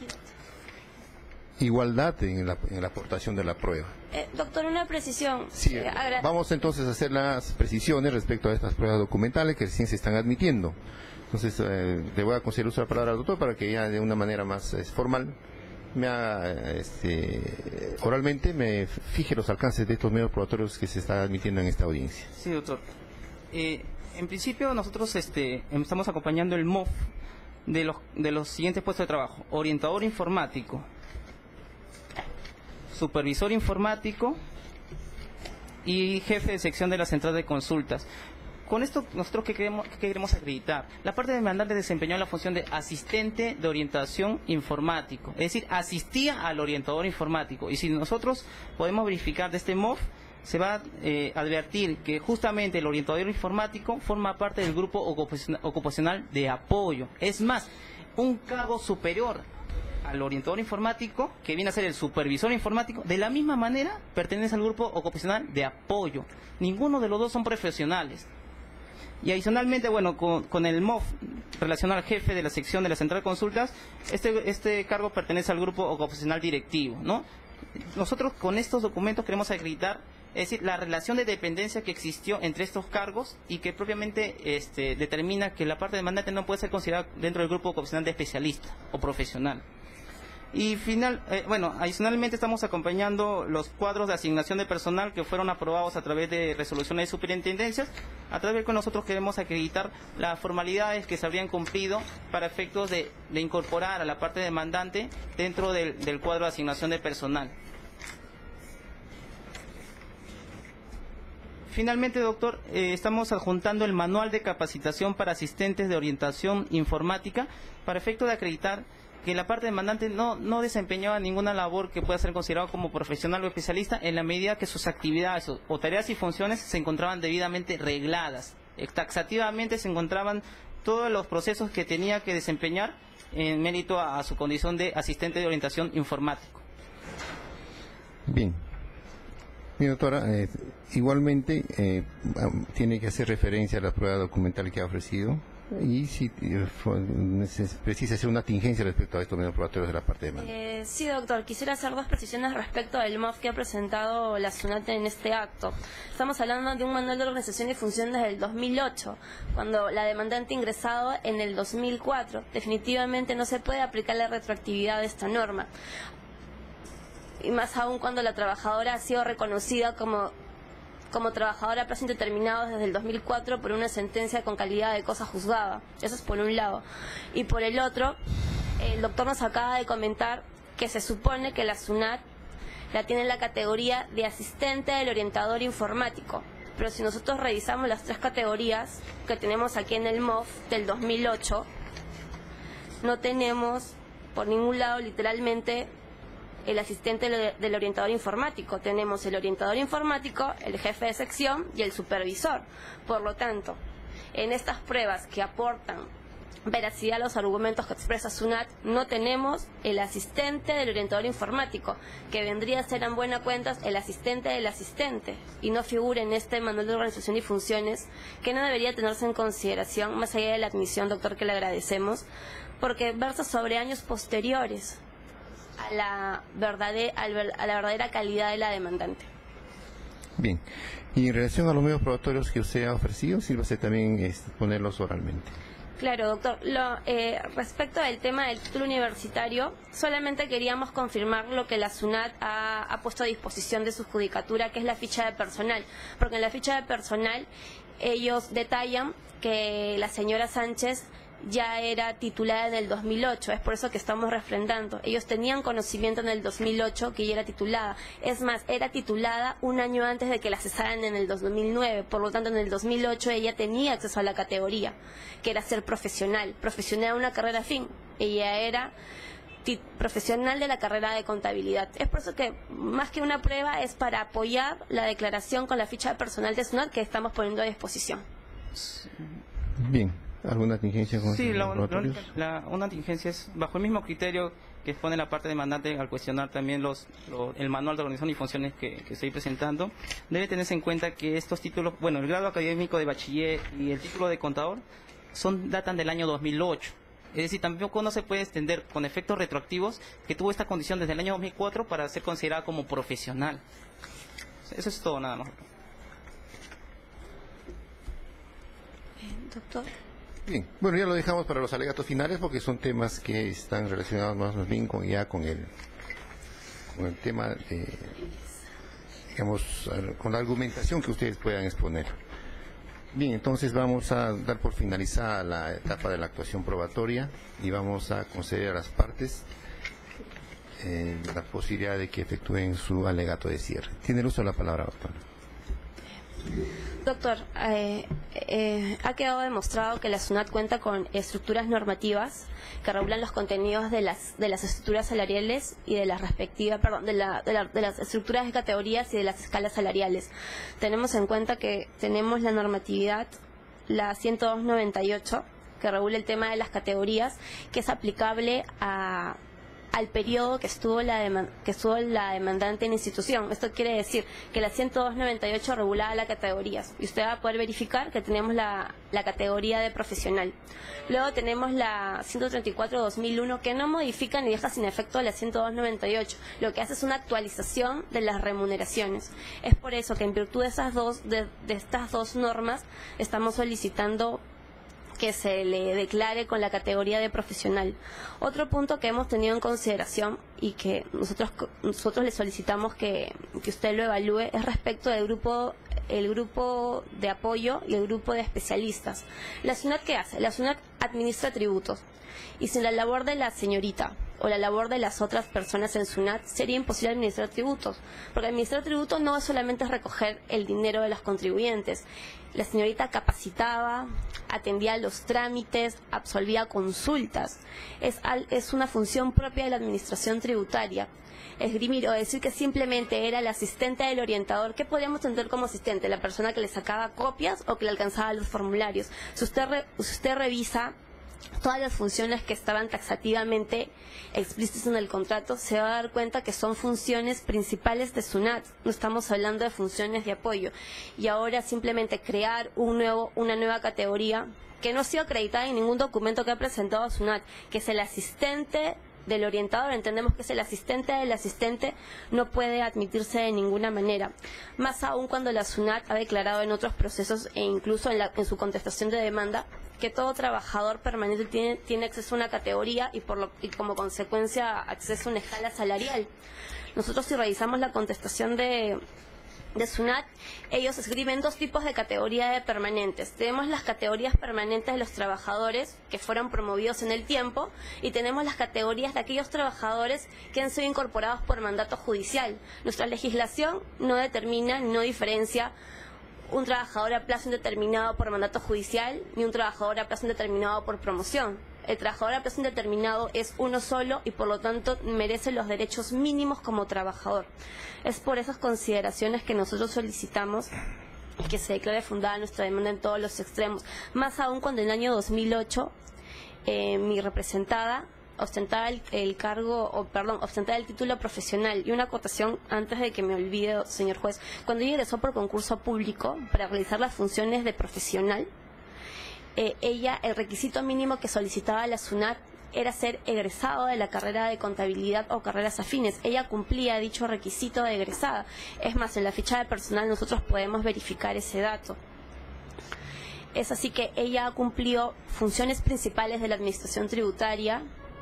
igualdad en la, en la aportación de la prueba. Eh, doctor, una precisión. Sí, eh, vamos entonces a hacer las precisiones respecto a estas pruebas documentales que recién se están admitiendo. Entonces, eh, le voy a conceder uso de la palabra al doctor para que ya de una manera más eh, formal me haga, este, oralmente me fije los alcances de estos medios probatorios que se están admitiendo en esta audiencia. Sí, doctor. Eh, en principio nosotros este, estamos acompañando el M O F de los, de los siguientes puestos de trabajo: orientador informático, supervisor informático y jefe de sección de la central de consultas. Con esto, nosotros ¿qué queremos, qué queremos acreditar? La parte demandante desempeñó la función de asistente de orientación informático, es decir, asistía al orientador informático. Y si nosotros podemos verificar de este M O F, se va a eh, advertir que justamente el orientador informático forma parte del grupo ocupacional de apoyo. Es más, un cargo superior al orientador informático, que viene a ser el supervisor informático, de la misma manera pertenece al grupo ocupacional de apoyo. Ninguno de los dos son profesionales. Y adicionalmente, bueno, con, con el M O F relacionado al jefe de la sección de la central de consultas, este, este cargo pertenece al grupo ocupacional directivo, ¿no? Nosotros con estos documentos queremos acreditar, es decir, la relación de dependencia que existió entre estos cargos y que propiamente este, determina que la parte demandante no puede ser considerada dentro del grupo ocupacional de especialista o profesional. Y final, eh, bueno, adicionalmente estamos acompañando los cuadros de asignación de personal que fueron aprobados a través de resoluciones de superintendencias, a través de que nosotros queremos acreditar las formalidades que se habrían cumplido para efectos de, de incorporar a la parte demandante dentro del, del cuadro de asignación de personal. Finalmente, doctor, eh, estamos adjuntando el manual de capacitación para asistentes de orientación informática para efecto de acreditar que la parte demandante no, no desempeñaba ninguna labor que pueda ser considerada como profesional o especialista en la medida que sus actividades o, o tareas y funciones se encontraban debidamente regladas. Taxativamente se encontraban todos los procesos que tenía que desempeñar en mérito a, a su condición de asistente de orientación informático. Bien. Mi doctora, eh, igualmente eh, tiene que hacer referencia a la prueba documental que ha ofrecido y si eh, fue- se precisa hacer una tingencia respecto a estos medios probatorios de la parte de demanda. Eh, sí, doctor. Quisiera hacer dos precisiones respecto del M O F que ha presentado la SUNAT en este acto. Estamos hablando de un manual de organización y función desde el dos mil ocho, cuando la demandante ha ingresado en el dos mil cuatro. Definitivamente no se puede aplicar la retroactividad de esta norma. Y más aún cuando la trabajadora ha sido reconocida como como trabajadora a plazo indeterminado desde el dos mil cuatro por una sentencia con calidad de cosa juzgada. Eso es por un lado. Y por el otro, el doctor nos acaba de comentar que se supone que la SUNAT la tiene en la categoría de asistente del orientador informático. Pero si nosotros revisamos las tres categorías que tenemos aquí en el M O F del dos mil ocho, no tenemos por ningún lado literalmente el asistente del orientador informático. Tenemos el orientador informático, el jefe de sección y el supervisor. Por lo tanto, en estas pruebas que aportan veracidad a los argumentos que expresa SUNAT, no tenemos el asistente del orientador informático, que vendría a ser en buena cuenta el asistente del asistente, y no figura en este manual de organización y funciones, que no debería tenerse en consideración, más allá de la admisión, doctor, que le agradecemos, porque versa sobre años posteriores a la verdadera, a la verdadera calidad de la demandante. Bien, y en relación a los medios probatorios que usted ha ofrecido, sírvase también este, ponerlos oralmente. Claro, doctor. Lo, eh, respecto del tema del título universitario, solamente queríamos confirmar lo que la SUNAT ha, ha puesto a disposición de su judicatura, que es la ficha de personal. Porque en la ficha de personal ellos detallan que la señora Sánchez ya era titulada en el dos mil ocho, es por eso que estamos refrendando. Ellos tenían conocimiento en el dos mil ocho que ella era titulada. Es más, era titulada un año antes de que la cesaran en el dos mil nueve, por lo tanto en el dos mil ocho ella tenía acceso a la categoría, que era ser profesional, profesional de una carrera afín. Ella era profesional de la carrera de contabilidad. Es por eso que más que una prueba es para apoyar la declaración con la ficha de personal de SUNAT que estamos poniendo a disposición. Bien. ¿Alguna tingencia con Sí, los la, probatorios? la, la, una tingencia es bajo el mismo criterio que expone la parte demandante al cuestionar también los, lo, el manual de organización y funciones que, que estoy presentando. Debe tenerse en cuenta que estos títulos, bueno, el grado académico de bachiller y el título de contador son datan del año dos mil ocho. Es decir, tampoco no se puede extender con efectos retroactivos que tuvo esta condición desde el año dos mil cuatro para ser considerada como profesional. Eso es todo, nada más. Eh, doctor. Bien, bueno, ya lo dejamos para los alegatos finales porque son temas que están relacionados más bien con ya con el con el tema de, digamos, con la argumentación que ustedes puedan exponer. Bien, entonces vamos a dar por finalizada la etapa de la actuación probatoria y vamos a conceder a las partes eh, la posibilidad de que efectúen su alegato de cierre. Tiene el uso de la palabra, doctor. Doctor, eh, eh, ha quedado demostrado que la SUNAT cuenta con estructuras normativas que regulan los contenidos de las de las estructuras salariales y de las respectivas, perdón, de, la, de, la, de las estructuras de categorías y de las escalas salariales. Tenemos en cuenta que tenemos la normatividad, la ciento dos noventa y ocho, que regula el tema de las categorías, que es aplicable a al periodo que estuvo la deman que estuvo la demandante en institución. Esto quiere decir que la ciento dos noventa y ocho regulaba las categorías y usted va a poder verificar que tenemos la, la categoría de profesional. Luego tenemos la ciento treinta y cuatro dos mil uno, que no modifica ni deja sin efecto la ciento dos noventa y ocho. Lo que hace es una actualización de las remuneraciones. Es por eso que en virtud de esas dos de, de estas dos normas estamos solicitando que se le declare con la categoría de profesional. Otro punto que hemos tenido en consideración y que nosotros nosotros le solicitamos que, que usted lo evalúe es respecto del grupo el grupo de apoyo y el grupo de especialistas. ¿La SUNAT qué hace? La SUNAT administra tributos y sin la labor de la señorita o la labor de las otras personas en SUNAT sería imposible administrar tributos, porque administrar tributos no es solamente recoger el dinero de los contribuyentes. La señorita capacitaba, atendía los trámites, absolvía consultas. Es, al, es una función propia de la administración tributaria. Esgrimir o decir que simplemente era el asistente del orientador, ¿qué podríamos entender como asistente? ¿La persona que le sacaba copias o que le alcanzaba los formularios? Si usted, re, si usted revisa todas las funciones que estaban taxativamente explícitas en el contrato, se va a dar cuenta que son funciones principales de SUNAT. No estamos hablando de funciones de apoyo. Y ahora simplemente crear un nuevo, una nueva categoría que no ha sido acreditada en ningún documento que ha presentado SUNAT, que es el asistente del orientador, entendemos que es el asistente del asistente, no puede admitirse de ninguna manera. Más aún cuando la SUNAT ha declarado en otros procesos e incluso en, la, en su contestación de demanda que todo trabajador permanente tiene, tiene acceso a una categoría y, por lo, y como consecuencia acceso a una escala salarial. Nosotros, si revisamos la contestación de... de SUNAT, ellos escriben dos tipos de categoría de permanentes. Tenemos las categorías permanentes de los trabajadores que fueron promovidos en el tiempo y tenemos las categorías de aquellos trabajadores que han sido incorporados por mandato judicial. Nuestra legislación no determina, no diferencia un trabajador a plazo indeterminado por mandato judicial ni un trabajador a plazo indeterminado por promoción. El trabajador a plazo indeterminado es uno solo y por lo tanto merece los derechos mínimos como trabajador. Es por esas consideraciones que nosotros solicitamos que se declare fundada nuestra demanda en todos los extremos. Más aún cuando en el año dos mil ocho eh, mi representada ostentaba el, el cargo, o perdón, ostentaba el título profesional. Y una acotación antes de que me olvide, señor juez, cuando ella ingresó por concurso público para realizar las funciones de profesional, Eh, ella, el requisito mínimo que solicitaba la SUNAT era ser egresado de la carrera de contabilidad o carreras afines. Ella cumplía dicho requisito de egresada. Es más, en la ficha de personal nosotros podemos verificar ese dato. Es así que ella cumplió funciones principales de la administración tributaria.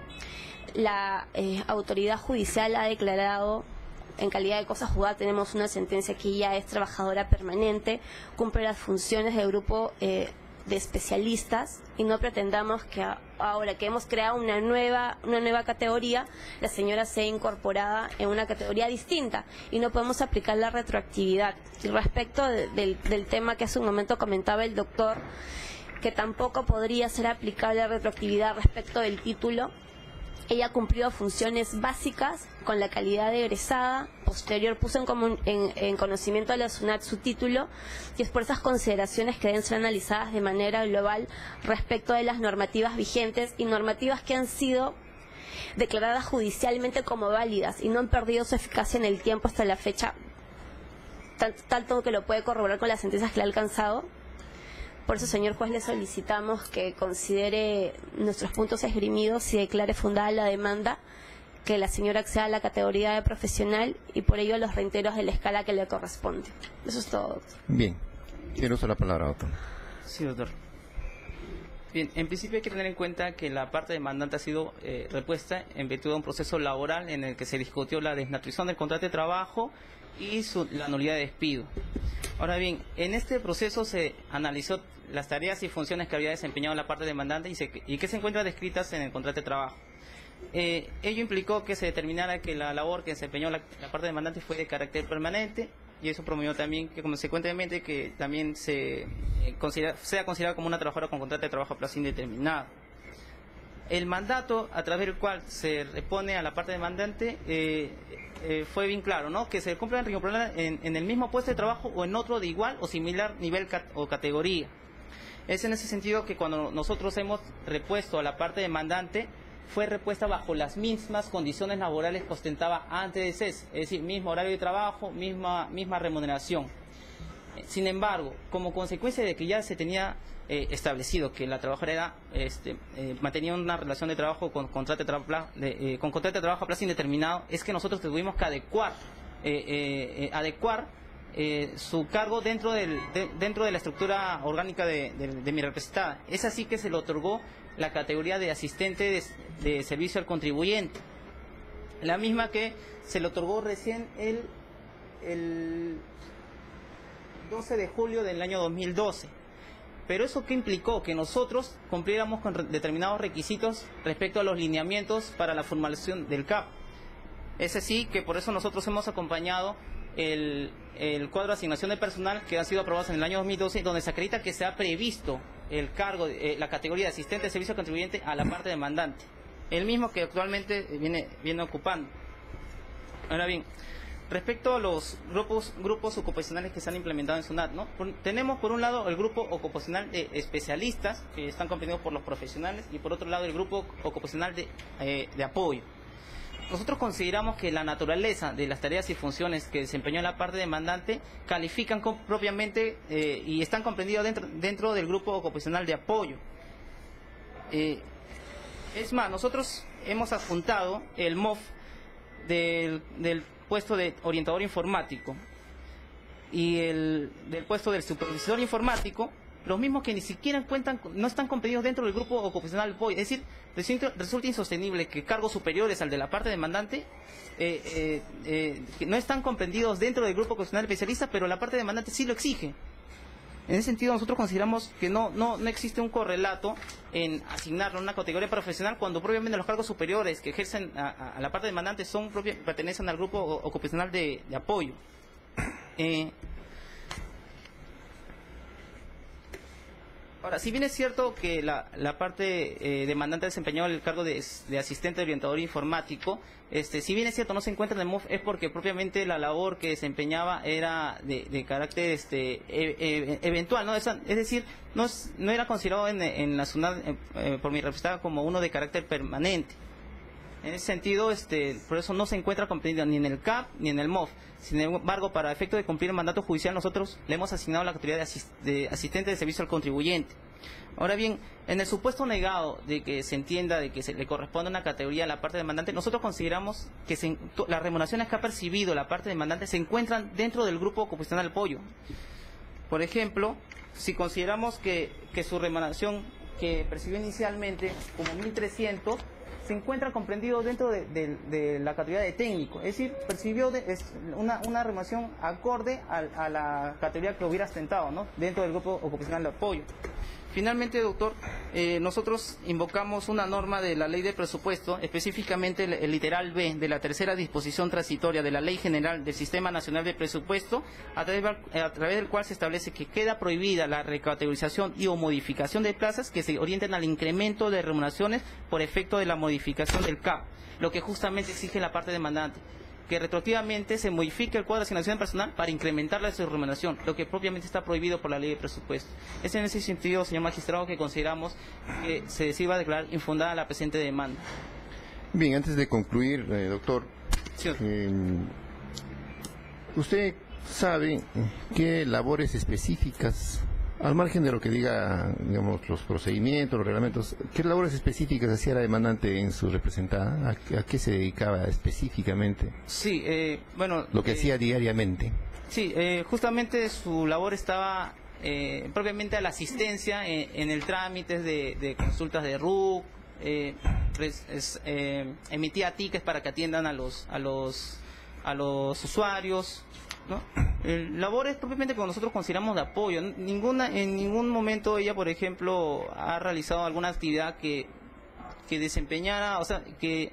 La eh, autoridad judicial ha declarado, en calidad de cosa juzgada, tenemos una sentencia que ella es trabajadora permanente, cumple las funciones del grupo eh, de especialistas y no pretendamos que a, ahora que hemos creado una nueva una nueva categoría, la señora sea incorporada en una categoría distinta y no podemos aplicar la retroactividad. Y respecto de, del, del tema que hace un momento comentaba el doctor, que tampoco podría ser aplicable la retroactividad respecto del título, ella cumplió funciones básicas con la calidad de egresada, posterior puso en, común, en, en conocimiento de la SUNAT su título, y es por esas consideraciones que deben ser analizadas de manera global respecto de las normativas vigentes y normativas que han sido declaradas judicialmente como válidas y no han perdido su eficacia en el tiempo hasta la fecha, tanto que lo puede corroborar con las sentencias que le ha alcanzado. Por eso, señor juez, le solicitamos que considere nuestros puntos esgrimidos y declare fundada la demanda, que la señora acceda a la categoría de profesional y por ello los reintegros de la escala que le corresponde. Eso es todo, doctor. Bien. Quiero usar la palabra, doctor. Sí, doctor. Bien, en principio hay que tener en cuenta que la parte demandante ha sido eh, repuesta en virtud de un proceso laboral en el que se discutió la desnaturalización del contrato de trabajo y su, la nulidad de despido. Ahora bien, en este proceso se analizó las tareas y funciones que había desempeñado la parte demandante y, se, y que se encuentran descritas en el contrato de trabajo. Eh, ello implicó que se determinara que la labor que desempeñó la, la parte demandante fue de carácter permanente y eso promovió también que consecuentemente que también se eh, considera, sea considerada como una trabajadora con contrato de trabajo a plazo indeterminado. El mandato a través del cual se repone a la parte demandante eh, eh, fue bien claro, ¿no? Que se cumplan en, en el mismo puesto de trabajo o en otro de igual o similar nivel cat o categoría. Es en ese sentido que cuando nosotros hemos repuesto a la parte demandante, fue repuesta bajo las mismas condiciones laborales que ostentaba antes de C E S, es decir, mismo horario de trabajo, misma, misma remuneración. Sin embargo, como consecuencia de que ya se tenía eh, establecido que la trabajadora era, este, eh, mantenía una relación de trabajo con contrato de, tra de, eh, con contrato de trabajo a plazo indeterminado, es que nosotros tuvimos que adecuar, eh, eh, adecuar eh, su cargo dentro, del, de, dentro de la estructura orgánica de, de, de mi representada. Es así que se le otorgó la categoría de asistente de, de servicio al contribuyente, la misma que se le otorgó recién el, el doce de julio del año dos mil doce. Pero eso que implicó que nosotros cumpliéramos con determinados requisitos respecto a los lineamientos para la formalización del C A P. Es así que por eso nosotros hemos acompañado el, el cuadro de asignación de personal que ha sido aprobado en el año dos mil doce, donde se acredita que se ha previsto el cargo, eh, la categoría de asistente de servicio al contribuyente a la parte demandante, el mismo que actualmente viene, viene ocupando. Ahora bien, respecto a los grupos, grupos ocupacionales que se han implementado en SUNAT, ¿no? Por, tenemos por un lado el grupo ocupacional de especialistas, que están comprendidos por los profesionales, y por otro lado el grupo ocupacional de, eh, de apoyo. nosotros consideramos que la naturaleza de las tareas y funciones que desempeñó la parte demandante califican con, propiamente eh, y están comprendidos dentro, dentro del grupo ocupacional de apoyo. Eh, es más, nosotros hemos adjuntado el M O F del, del puesto de orientador informático y el del puesto del supervisor informático, los mismos que ni siquiera cuentan, no están comprendidos dentro del grupo ocupacional de apoyo. Es decir, resulta insostenible que cargos superiores al de la parte demandante eh, eh, eh, que no están comprendidos dentro del grupo ocupacional especialista, pero la parte demandante sí lo exige. En ese sentido, nosotros consideramos que no, no, no existe un correlato en asignarlo a una categoría profesional cuando propiamente los cargos superiores que ejercen a, a la parte demandante son propia, pertenecen al grupo ocupacional de, de apoyo. Eh, Ahora, si bien es cierto que la, la parte eh, demandante desempeñó el cargo de, de asistente orientador informático, este, si bien es cierto no se encuentra en el M O F, es porque propiamente la labor que desempeñaba era de, de carácter este, e, e, eventual, ¿no? Es, es decir, no, es, no era considerado en, en la SUNAT eh, eh, por mi representada como uno de carácter permanente. En ese sentido, este, por eso no se encuentra comprendido ni en el C A P ni en el M O F. Sin embargo, para efecto de cumplir el mandato judicial, nosotros le hemos asignado la categoría de, asist de asistente de servicio al contribuyente. Ahora bien, en el supuesto negado de que se entienda de que se le corresponde una categoría a la parte demandante, nosotros consideramos que se, las remuneraciones que ha percibido la parte demandante se encuentran dentro del grupo ocupacional de apoyo. Por ejemplo, si consideramos que, que su remuneración que percibió inicialmente como mil trescientos, se encuentra comprendido dentro de, de, de la categoría de técnico, es decir, percibió de, es una, una remuneración acorde a, a la categoría que hubiera ostentado, ¿no?, dentro del grupo ocupacional de apoyo. Finalmente, doctor, eh, nosotros invocamos una norma de la ley de presupuesto, específicamente el, el literal B de la tercera disposición transitoria de la Ley General del Sistema Nacional de Presupuesto, a través, a través del cual se establece que queda prohibida la recategorización y o modificación de plazas que se orienten al incremento de remuneraciones por efecto de la modificación del C A P, lo que justamente exige la parte demandante, que retroactivamente se modifique el cuadro de asignación personal para incrementar la su remuneración, lo que propiamente está prohibido por la ley de presupuesto. Es en ese sentido, señor magistrado, que consideramos que se decida declarar infundada la presente demanda. Bien, antes de concluir, eh, doctor, sí. eh, ¿usted sabe qué labores específicas, al margen de lo que diga, digamos, los procedimientos, los reglamentos, qué labores específicas hacía la demandante en su representada? ¿A, a qué se dedicaba específicamente? Sí, eh, bueno... Lo que eh, hacía diariamente. Sí, eh, justamente su labor estaba eh, propiamente a la asistencia en, en el trámite de, de consultas de R U C, eh, pues, es, eh, emitía tickets para que atiendan a los, a los, a los usuarios, ¿no? El labor es propiamente como nosotros consideramos de apoyo. Ninguna, en ningún momento ella, por ejemplo, ha realizado alguna actividad que, que desempeñara, o sea, que,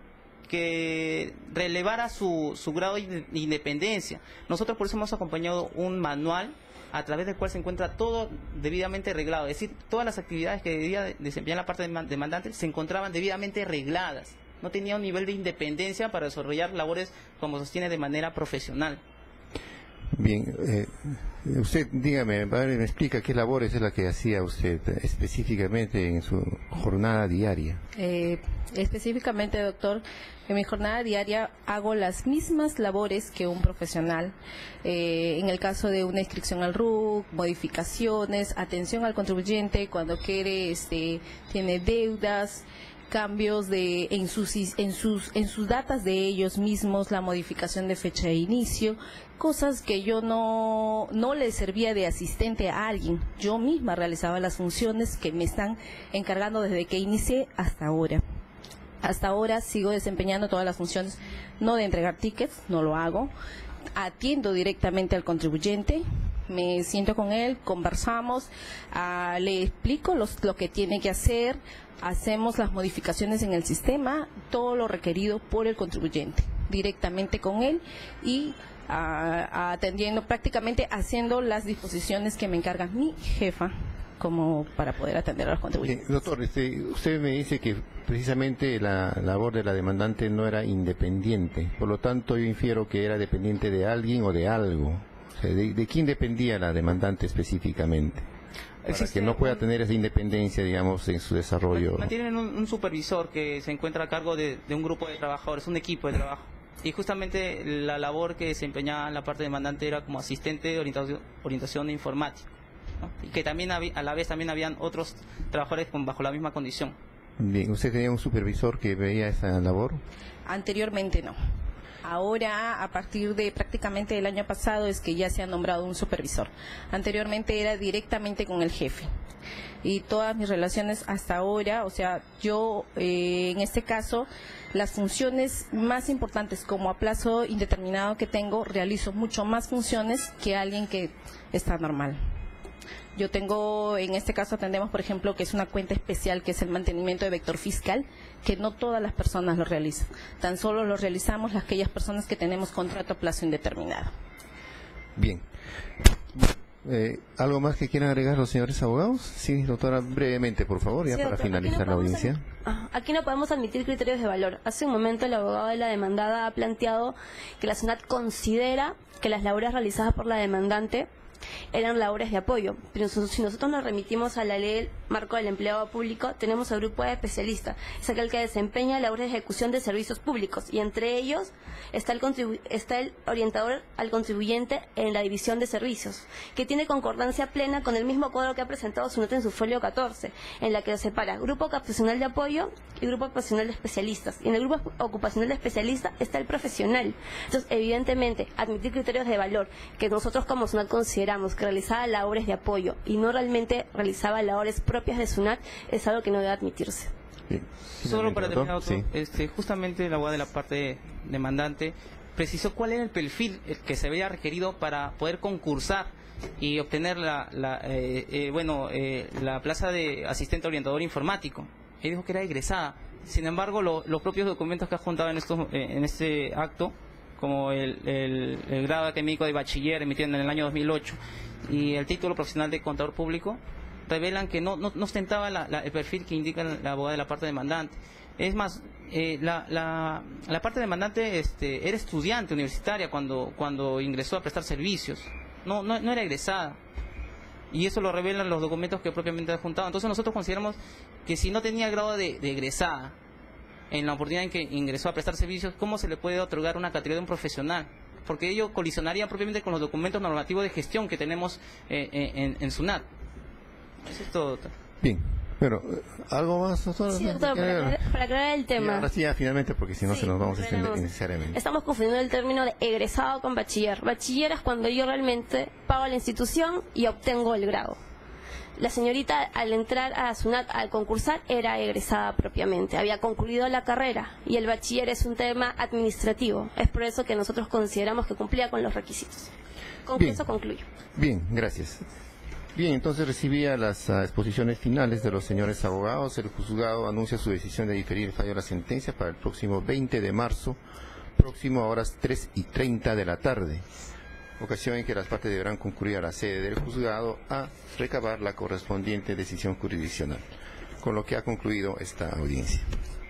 que relevara su, su grado de independencia. Nosotros por eso hemos acompañado un manual a través del cual se encuentra todo debidamente reglado. Es decir, todas las actividades que debía desempeñar la parte demandante se encontraban debidamente regladas. No tenía un nivel de independencia para desarrollar labores como sostiene de manera profesional. Bien, eh, usted dígame, me explica qué labores es la que hacía usted específicamente en su jornada diaria. Eh, específicamente, doctor, en mi jornada diaria hago las mismas labores que un profesional. Eh, en el caso de una inscripción al R U C, modificaciones, atención al contribuyente cuando quiere, este, tiene deudas, cambios de en sus en sus en sus datas de ellos mismos, la modificación de fecha de inicio, cosas que yo no no le servía de asistente a alguien. Yo misma realizaba las funciones que me están encargando desde que inicié hasta ahora. Hasta ahora sigo desempeñando todas las funciones, no de entregar tickets, no lo hago. Atiendo directamente al contribuyente, me siento con él, conversamos, uh, le explico los, lo que tiene que hacer, hacemos las modificaciones en el sistema, todo lo requerido por el contribuyente, directamente con él y uh, atendiendo, prácticamente haciendo las disposiciones que me encarga mi jefa como para poder atender a los contribuyentes. Eh, doctor, este, usted me dice que precisamente la labor de la demandante no era independiente, por lo tanto yo infiero que era dependiente de alguien o de algo. O sea, ¿de, de quién dependía la demandante específicamente? para Existe que no pueda un- tener esa independencia, digamos, en su desarrollo. Mantienen un, un supervisor que se encuentra a cargo de, de un grupo de trabajadores, un equipo de trabajo. Y justamente la labor que desempeñaba la parte demandante era como asistente de orientación, orientación informática, ¿no? Y que también había- a la vez también habían otros trabajadores con, bajo la misma condición. Bien, ¿usted tenía un supervisor que veía esa labor? Anteriormente no. Ahora, a partir de prácticamente el año pasado, es que ya se ha nombrado un supervisor. Anteriormente era directamente con el jefe. Y todas mis relaciones hasta ahora, o sea, yo eh, en este caso, las funciones más importantes como a plazo indeterminado que tengo, realizo mucho más funciones que alguien que está normal. Yo tengo, en este caso atendemos, por ejemplo, que es una cuenta especial, que es el mantenimiento de vector fiscal, que no todas las personas lo realizan. Tan solo lo realizamos aquellas personas que tenemos contrato a plazo indeterminado. Bien. Eh, ¿Algo más que quieran agregar los señores abogados? Sí, doctora, brevemente, por favor, ya Sí, para doctor, finalizar aquí la no podemos audiencia. admi- ah, Aquí no podemos admitir criterios de valor. Hace un momento el abogado de la demandada ha planteado que la SUNAT considera que las labores realizadas por la demandante eran labores de apoyo, pero si si nosotros nos remitimos a la ley del marco del empleado público, tenemos el grupo de especialistas, es aquel que desempeña labores de ejecución de servicios públicos, y entre ellos está el, contribu- está el orientador al contribuyente en la división de servicios, que tiene concordancia plena con el mismo cuadro que ha presentado SUNAT en su folio catorce, en la que separa grupo ocupacional de apoyo y grupo ocupacional de especialistas, y en el grupo ocupacional de especialistas está el profesional. Entonces, evidentemente, admitir criterios de valor que nosotros como SUNAT consideramos que realizaba labores de apoyo y no realmente realizaba labores propias de SUNAT es algo que no debe admitirse. Bien. Solo para Doctor, terminar, otro, sí. este, justamente la abogada de la parte demandante precisó cuál era el perfil el que se había requerido para poder concursar y obtener la, la eh, eh, bueno eh, la plaza de asistente orientador informático. Ella dijo que era egresada. Sin embargo, lo- los propios documentos que ha juntado en estos eh, en este acto, como el, el, el grado académico de bachiller emitido en el año dos mil ocho y el título profesional de contador público, revelan que no, no, no ostentaba la- la- el perfil que indica la abogada de la parte demandante. Es más, eh, la, la, la parte demandante este, era estudiante universitaria cuando, cuando ingresó a prestar servicios, no, no, no era egresada. Y eso lo revelan los documentos que propiamente ha juntado. Entonces nosotros consideramos que si no tenía grado de, de egresada en la oportunidad en que ingresó a prestar servicios, ¿cómo se le puede otorgar una categoría de un profesional? Porque ello colisionaría propiamente con los documentos normativos de gestión que tenemos eh, eh, en, en SUNAT. Eso es todo, doctor. Bien. Bueno, ¿algo más, doctor? Sí, doctor, para aclarar, para aclarar el Y tema. ahora sí, ya finalmente, porque si no Sí, se nos vamos a extender tenemos- innecesariamente. Estamos confundiendo el término de egresado con bachiller. Bachiller es cuando yo realmente pago a la institución y obtengo el grado. La señorita, al entrar a SUNAT, al concursar, era egresada propiamente, había concluido la carrera, y el bachiller es un tema administrativo. Es por eso que nosotros consideramos que cumplía con los requisitos. Con Bien. eso concluyo. Bien, gracias. Bien, entonces recibía las ah, exposiciones finales de los señores abogados. El juzgado anuncia su decisión de diferir el fallo de la sentencia para el próximo veinte de marzo, próximo a horas tres y treinta de la tarde, ocasión en que las partes deberán concurrir a la sede del juzgado a recabar la correspondiente decisión jurisdiccional, con lo que ha concluido esta audiencia.